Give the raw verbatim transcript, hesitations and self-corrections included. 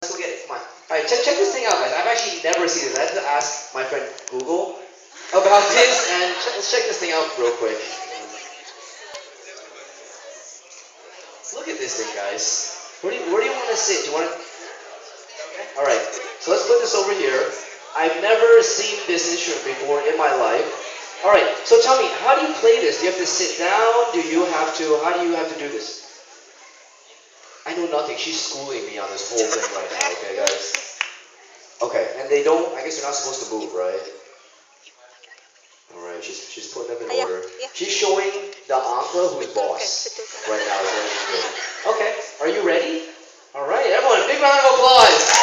Let's go get it. Come on. All right, check check this thing out, guys. I've actually never seen this. I had to ask my friend Google about this, and check, let's check this thing out real quick. Look at this thing, guys. Where do you, where do you want to sit? Do you want to? All right. So let's put this over here. I've never seen this instrument before in my life. All right. So tell me, how do you play this? Do you have to sit down? Do you have to? How do you have to do this? I know nothing. She's schooling me on this whole thing right now. Okay, guys. Okay, and they don't. I guess they're not supposed to move, right? All right. She's she's putting them in order. She's showing the uncle who's boss right now. Is what she's doing. Okay. Are you ready? All right, everyone. Big round of applause.